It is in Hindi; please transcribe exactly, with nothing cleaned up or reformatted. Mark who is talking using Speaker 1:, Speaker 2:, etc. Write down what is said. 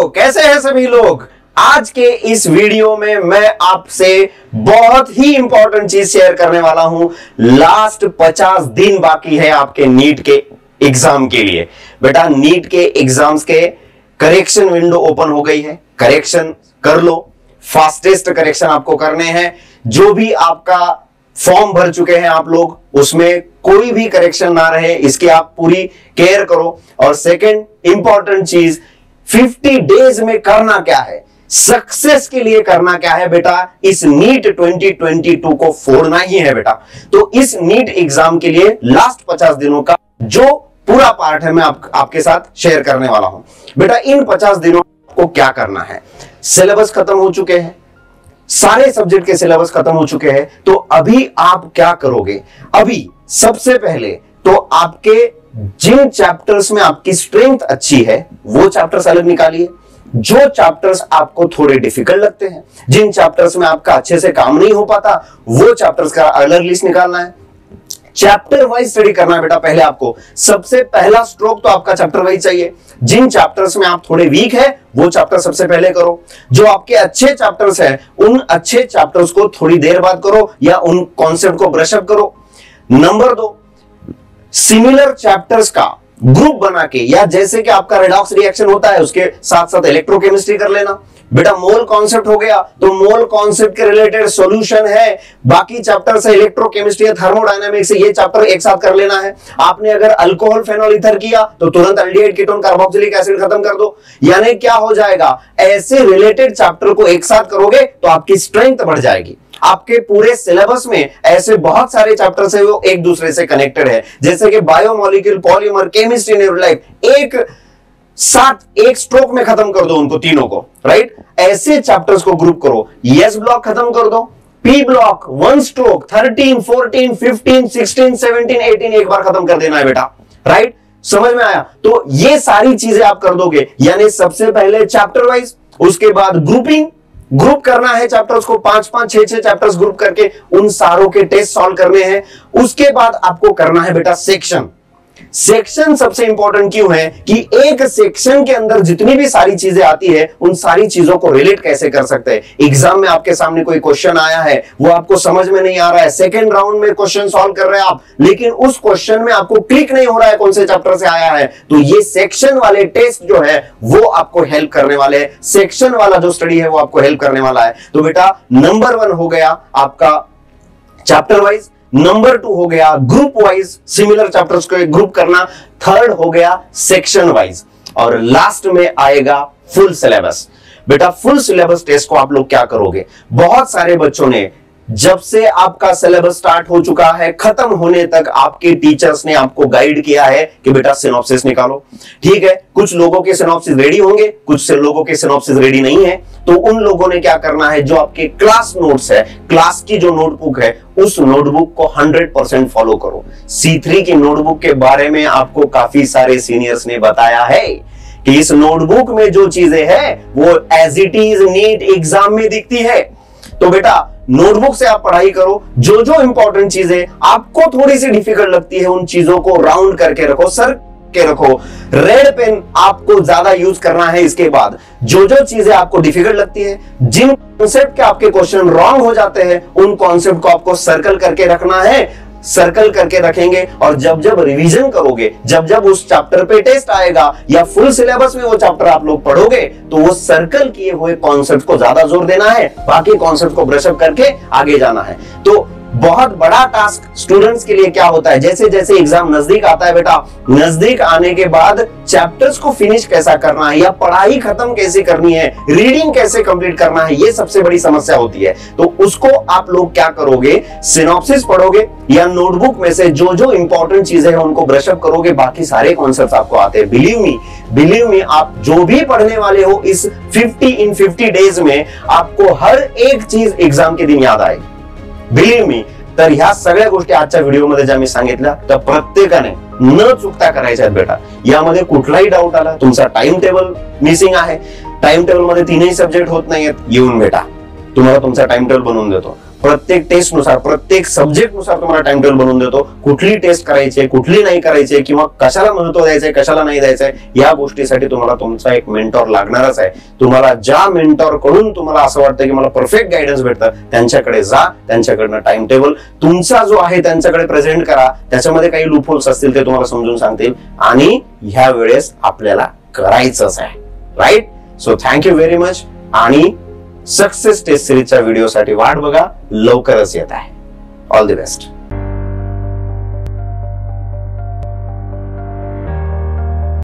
Speaker 1: तो कैसे हैं सभी लोग। आज के इस वीडियो में मैं आपसे बहुत ही इंपॉर्टेंट चीज शेयर करने वाला हूं। लास्ट पचास दिन बाकी है आपके नीट के एग्जाम के लिए। बेटा नीट के एग्जाम्स के करेक्शन विंडो ओपन हो गई है, करेक्शन कर लो। फास्टेस्ट करेक्शन आपको करने हैं। जो भी आपका फॉर्म भर चुके हैं आप लोग, उसमें कोई भी करेक्शन ना रहे, इसकी आप पूरी केयर करो। और सेकंड इंपॉर्टेंट चीज, पचास डेज में करना क्या है, सक्सेस के लिए करना क्या है बेटा, इस नीट दो हज़ार बाईस को फोड़ना ही है बेटा। तो इस नीट एग्जाम के लिए लास्ट पचास दिनों का जो पूरा पार्ट है मैं आप, आपके साथ शेयर करने वाला हूं। बेटा इन पचास दिनों को क्या करना है, सिलेबस खत्म हो चुके हैं, सारे सब्जेक्ट के सिलेबस खत्म हो चुके हैं। तो अभी आप क्या करोगे, अभी सबसे पहले तो आपके जिन चैप्टर्स में आपकी स्ट्रेंथ अच्छी है वो चैप्टर्स अलग निकालिए। जो चैप्टर्स आपको थोड़े डिफिकल्ट लगते हैं, जिन चैप्टर्स में आपका अच्छे से काम नहीं हो पाता, वो चैप्टर्स का अलग लिस्ट निकालना है। चैप्टर वाइज स्टडी करना है बेटा। पहले आपको सबसे पहला स्ट्रोक तो आपका चैप्टर वाइज चाहिए। जिन चैप्टर्स में आप थोड़े वीक है वो चैप्टर सबसे पहले करो। जो आपके अच्छे चैप्टर्स हैं उन अच्छे चैप्टर्स को थोड़ी देर बाद करो या उन कॉन्सेप्ट को ब्रशअप करो। नंबर दो, सिमिलर चैप्टर्स का ग्रुप बना के, या जैसे कि आपका रेडॉक्स रिएक्शन होता है उसके साथ साथ इलेक्ट्रोकेमिस्ट्री कर लेना। बेटा मोल कॉन्सेप्ट हो गया तो मोल कॉन्सेप्ट के रिलेटेड सॉल्यूशन है, बाकी चैप्टर से इलेक्ट्रोकेमिस्ट्री या थर्मोडायनामिक्स से ये चैप्टर एक साथ कर लेना है। आपने अगर अल्कोहल फेनॉल ईथर किया तो तुरंत एल्डिहाइड कीटोन कार्बोक्सिलिक एसिड खत्म कर दो। यानी क्या हो जाएगा, ऐसे रिलेटेड चैप्टर को एक साथ करोगे तो आपकी स्ट्रेंथ बढ़ जाएगी। आपके पूरे सिलेबस में ऐसे बहुत सारे चैप्टर्स है वो एक दूसरे से कनेक्टेड है, जैसे कि बायोमोलिक्यूल, पॉलीमर, केमिस्ट्री, न्यूरोलाइफ, एक साथ एक स्ट्रोक में खत्म कर दो उनको तीनों को, राइट। ऐसे चैप्टर्स को ग्रुप करो। यस ब्लॉक खत्म कर दो, P block one stroke, thirteen, fourteen, fifteen, sixteen, seventeen, eighteen एक बार खत्म कर देना है बेटा, राइट। समझ में आया। तो ये सारी चीजें आप कर दोगे, यानी सबसे पहले चैप्टर वाइज, उसके बाद ग्रुपिंग, ग्रुप करना है चैप्टर्स को, पांच पांच छह छह चैप्टर्स ग्रुप करके उन सारों के टेस्ट सॉल्व करने हैं। उसके बाद आपको करना है बेटा सेक्शन। सेक्शन सबसे इंपॉर्टेंट क्यों है कि एक सेक्शन के अंदर जितनी भी सारी चीजें आती है उन सारी चीजों को रिलेट कैसे कर सकते हैं। एग्जाम में आपके सामने कोई क्वेश्चन आया है, वो आपको समझ में नहीं आ रहा है, सेकंड राउंड में क्वेश्चन सॉल्व कर रहे हैं आप, लेकिन उस क्वेश्चन में आपको क्लिक नहीं हो रहा है कौन से चैप्टर से आया है, तो ये सेक्शन वाले टेस्ट जो है वो आपको हेल्प करने वाले हैं। सेक्शन वाला जो स्टडी है वो आपको हेल्प करने वाला है। तो बेटा नंबर वन हो गया आपका चैप्टर वाइज, नंबर टू हो गया ग्रुप वाइज, सिमिलर चैप्टर्स को ग्रुप करना, थर्ड हो गया सेक्शन वाइज, और लास्ट में आएगा फुल सिलेबस। बेटा फुल सिलेबस टेस्ट को आप लोग क्या करोगे, बहुत सारे बच्चों ने जब से आपका सिलेबस स्टार्ट हो चुका है खत्म होने तक आपके टीचर्स ने आपको गाइड किया है कि बेटा सिनॉप्सिस निकालो। ठीक है, कुछ लोगों के सिनॉप्सिस रेडी होंगे, कुछ से लोगों के सिनॉप्सिस रेडी नहीं है। तो उन लोगों ने क्या करना है, जो आपके क्लास नोट्स है, क्लास की जो नोटबुक है, उस नोटबुक को हंड्रेड परसेंट फॉलो करो। सी थ्री की नोटबुक के बारे में आपको काफी सारे सीनियर्स ने बताया है कि इस नोटबुक में जो चीजें हैं वो as it is NEET exam में दिखती है। तो बेटा नोटबुक से आप पढ़ाई करो, जो जो इंपॉर्टेंट चीजें आपको थोड़ी सी डिफिकल्ट लगती है उन चीजों को राउंड करके रखो, सर के रखो। रेड पेन आपको ज्यादा यूज करना है। इसके बाद जो जो चीजें आपको डिफिकल्ट लगती है, जिन कॉन्सेप्ट के आपके क्वेश्चन रॉन्ग हो जाते हैं, उन कॉन्सेप्ट को आपको सर्कल करके रखना है। सर्कल करके रखेंगे और जब जब रिवीजन करोगे, जब जब उस चैप्टर पे टेस्ट आएगा या फुल सिलेबस में वो चैप्टर आप लोग पढ़ोगे, तो वो सर्कल किए हुए कॉन्सेप्ट को ज्यादा जोर देना है, बाकी कॉन्सेप्ट को ब्रशअप करके आगे जाना है। तो बहुत बड़ा टास्क स्टूडेंट्स के लिए क्या होता है, जैसे जैसे एग्जाम नजदीक आता है बेटा, नजदीक आने के बाद चैप्टर्स को फिनिश कैसा करना है या पढ़ाई खत्म कैसे करनी है, रीडिंग कैसे कंप्लीट करना है, ये सबसे बड़ी समस्या होती है। तो उसको आप लोग क्या करोगे, सिनॉप्सिस पढ़ोगे या नोटबुक में से जो जो इंपॉर्टेंट चीजें हैं उनको ब्रशअप करोगे, बाकी सारे कॉन्सेप्ट्स आपको आते हैं। बिलीव मी बिलीव मी आप जो भी पढ़ने वाले हो इस फिफ्टी इन फिफ्टी डेज में आपको हर एक चीज एग्जाम के दिन याद आएगी। Believe me. तर ह्या सगळ्या गोष्टी आजच्या व्हिडिओमध्ये ज्या मी सांगितल्या तर प्रत्येकाने न चुकता करायच्या आहेत बेटा। यामध्ये कुठलाही डाऊट आला, तुमचा टाइम टेबल मिसिंग आहे, टाइम टेबल मध्ये तीनही सब्जेक्ट होत नाहीयेत, येऊन बेटा तुम्हाला तुमचा टाइम टेबल बनवून देतो। प्रत्येक टेस्ट नुसार, प्रत्येक सब्जेक्ट नुसार तुम्हाला टाइम टेबल बनवून देतो. कुठली टेस्ट करायची, कुठली नाही करायची, किंवा कशाला महत्व द्यायचंय, कशाला नाही द्यायचंय, या गोष्टीसाठी तुम्हाला तुमचा एक मेंटॉर लागणारच आहे. तुम्हाला ज्या मेंटॉर कडून तुम्हाला असं वाटतं की मला परफेक्ट गायडन्स भेटतं, त्यांच्याकडे जा, त्यांच्याकडनं टाइम टेबल तुमचा जो आहे त्यांच्याकडे प्रेझेंट करा. त्याच्यामध्ये काही लूपहोल्स असतील ते तुम्हाला समजून सांगतील, आणि ह्या वेळेस आपल्याला करायचंच आहे. Right? So thank you very much. आणि सक्सेस टेस्ट सिरीजच्या व्हिडिओसाठी वाट बघा, लवकरच येत आहे. All the best.